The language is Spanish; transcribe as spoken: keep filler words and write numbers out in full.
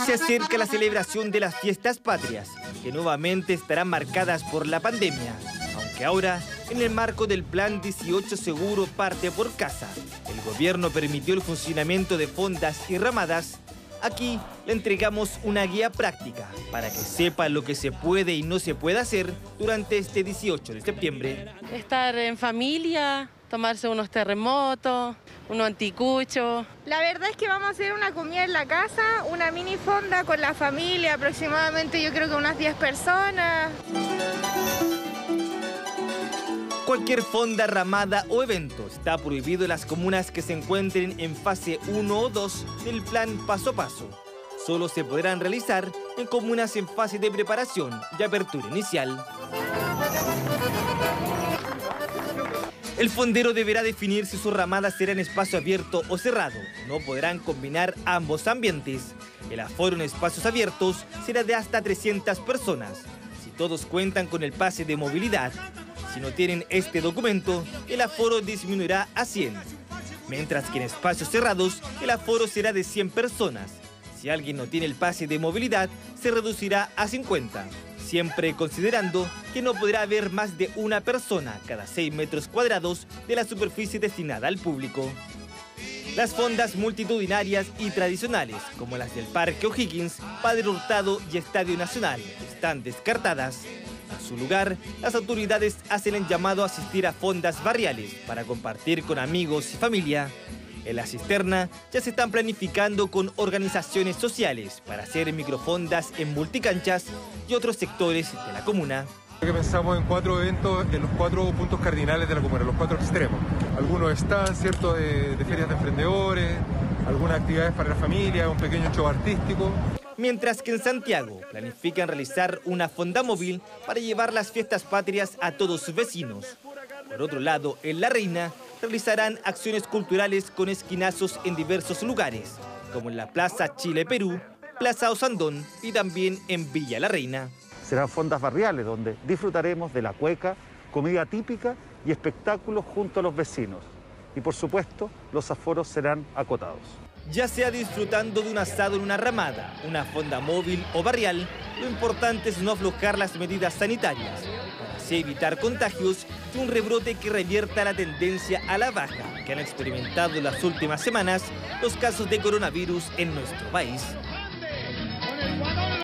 Se acerca la celebración de las fiestas patrias, que nuevamente estarán marcadas por la pandemia, aunque ahora en el marco del Plan dieciocho Seguro Parte por Casa. El gobierno permitió el funcionamiento de fondas y ramadas. Aquí le entregamos una guía práctica para que sepa lo que se puede y no se puede hacer durante este dieciocho de septiembre. Estar en familia, tomarse unos terremotos, unos anticuchos. La verdad es que vamos a hacer una comida en la casa, una mini fonda con la familia, aproximadamente yo creo que unas diez personas. Cualquier fonda, ramada o evento está prohibido en las comunas que se encuentren en fase uno o dos del plan paso a paso. Solo se podrán realizar en comunas en fase de preparación y apertura inicial. El fondero deberá definir si su ramada será en espacio abierto o cerrado. No podrán combinar ambos ambientes. El aforo en espacios abiertos será de hasta trescientas personas, si todos cuentan con el pase de movilidad. Si no tienen este documento, el aforo disminuirá a cien, mientras que en espacios cerrados el aforo será de cien personas. Si alguien no tiene el pase de movilidad, se reducirá a cincuenta, siempre considerando que no podrá haber más de una persona cada seis metros cuadrados de la superficie destinada al público. Las fondas multitudinarias y tradicionales, como las del Parque O'Higgins, Padre Hurtado y Estadio Nacional, están descartadas. En su lugar, las autoridades hacen el llamado a asistir a fondas barriales para compartir con amigos y familia. En la cisterna ya se están planificando con organizaciones sociales para hacer microfondas en multicanchas y otros sectores de la comuna. Pensamos en cuatro eventos en los cuatro puntos cardinales de la comuna, los cuatro extremos. Algunos están, ¿cierto?, de, de ferias de emprendedores, algunas actividades para la familia, un pequeño show artístico. Mientras que en Santiago planifican realizar una fonda móvil para llevar las fiestas patrias a todos sus vecinos. Por otro lado, en La Reina realizarán acciones culturales con esquinazos en diversos lugares, como en la Plaza Chile-Perú, Plaza Osandón y también en Villa La Reina. Serán fondas barriales donde disfrutaremos de la cueca, comida típica y espectáculos junto a los vecinos. Y por supuesto, los aforos serán acotados. Ya sea disfrutando de un asado en una ramada, una fonda móvil o barrial, lo importante es no aflojar las medidas sanitarias, para así evitar contagios y un rebrote que revierta la tendencia a la baja que han experimentado en las últimas semanas los casos de coronavirus en nuestro país.